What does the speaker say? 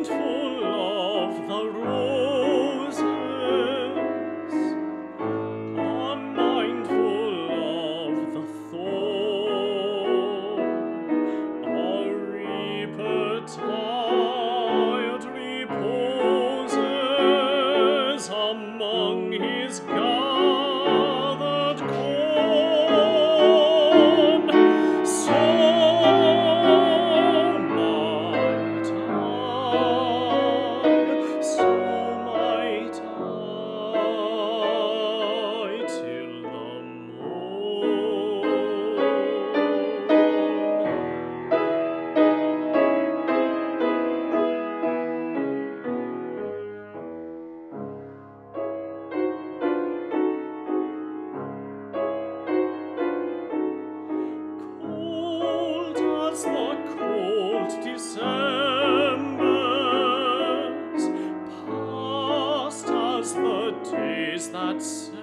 mindful of the roses, unmindful of the thorn. A reaper tired reposes among his gathered corn. So might I till the morn. Cold as the cold Decembers, past as the days that